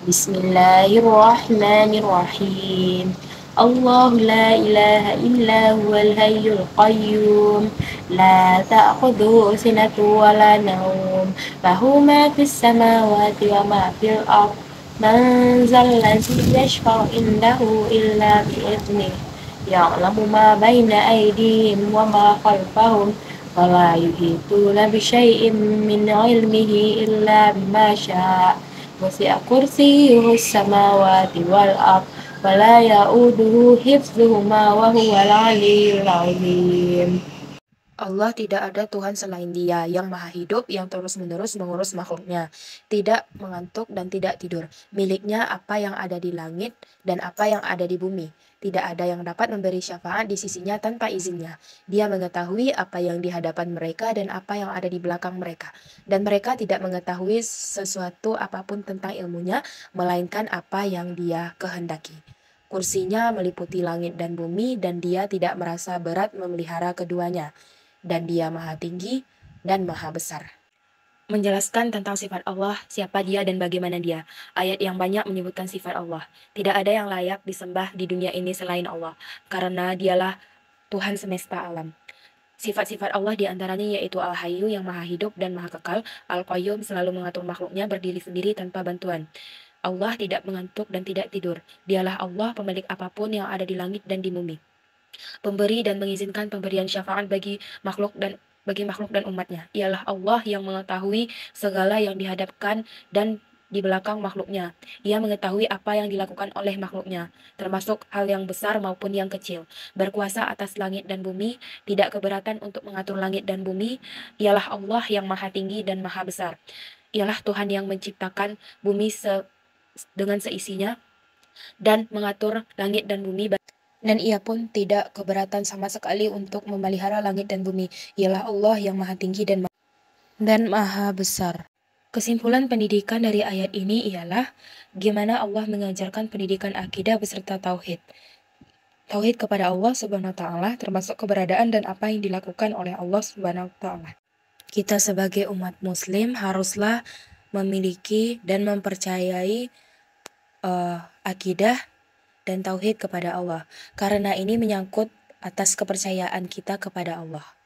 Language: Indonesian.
Bismillahirrahmanirrahim. Allah la ilaha illa huwal hayyul qayyum la ta'khudhuhu sinatun wa la nawm lahu ma fis samawati wa ma fil ardh man zal ladzi yashfa'u indahu illa bi'idhnihi ya'lamu ma baina aydihim wa ma khalfahum wa la yuhituna bi syai'in min 'ilmihi illa bima syaa' wasi'a kursiyyuhu samawati wal ardh wa la ya'uduhu hifdzuhuma wa huwal 'aliyyul 'azim. Allah tidak ada Tuhan selain Dia yang maha hidup, yang terus-menerus mengurus makhluknya, tidak mengantuk dan tidak tidur. Miliknya apa yang ada di langit dan apa yang ada di bumi. Tidak ada yang dapat memberi syafaat di sisinya tanpa izinnya. Dia mengetahui apa yang di hadapan mereka dan apa yang ada di belakang mereka. Dan mereka tidak mengetahui sesuatu apapun tentang ilmunya, melainkan apa yang Dia kehendaki. Kursinya meliputi langit dan bumi, dan Dia tidak merasa berat memelihara keduanya. Dan Dia maha tinggi dan maha besar. Menjelaskan tentang sifat Allah, siapa Dia dan bagaimana Dia. Ayat yang banyak menyebutkan sifat Allah. Tidak ada yang layak disembah di dunia ini selain Allah, karena Dialah Tuhan semesta alam. Sifat-sifat Allah diantaranya yaitu Al-Hayyu yang maha hidup dan maha kekal, Al-Qayyum selalu mengatur makhluknya berdiri sendiri tanpa bantuan. Allah tidak mengantuk dan tidak tidur. Dialah Allah pemilik apapun yang ada di langit dan di bumi, pemberi dan mengizinkan pemberian syafaat bagi makhluk dan umatnya. Ialah Allah yang mengetahui segala yang dihadapkan dan di belakang makhluknya. Ia mengetahui apa yang dilakukan oleh makhluknya, termasuk hal yang besar maupun yang kecil. Berkuasa atas langit dan bumi, tidak keberatan untuk mengatur langit dan bumi. Ialah Allah yang maha tinggi dan maha besar. Ialah Tuhan yang menciptakan bumi dengan seisinya dan mengatur langit dan bumi. Dan Ia pun tidak keberatan sama sekali untuk memelihara langit dan bumi. Ialah Allah yang maha tinggi dan maha besar. Kesimpulan pendidikan dari ayat ini ialah gimana Allah mengajarkan pendidikan akidah beserta tauhid. Tauhid kepada Allah Subhanahu wa taala, termasuk keberadaan dan apa yang dilakukan oleh Allah Subhanahu wa taala. Kita sebagai umat muslim haruslah memiliki dan mempercayai akidah dan tauhid kepada Allah, karena ini menyangkut atas kepercayaan kita kepada Allah.